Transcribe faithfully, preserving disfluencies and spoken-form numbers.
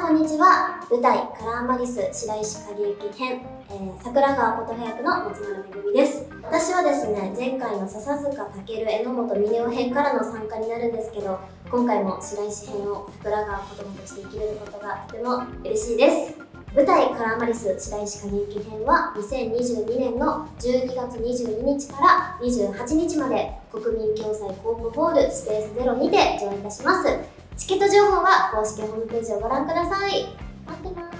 こんにちは。舞台カラーマリス白石景行編、えー、桜川琴葉役の松村めぐみです。私はですね、前回の笹塚健榎本峰夫編からの参加になるんですけど、今回も白石編を桜川琴葉として生きれることがとても嬉しいです。舞台カラーマリス白石景行編はにせんにじゅうにねんのじゅうにがつにじゅうににちからにじゅうはちにちまで国民共済コープホールスペースゼロにて上演いたします。チケット情報は公式ホームページをご覧ください。待ってます。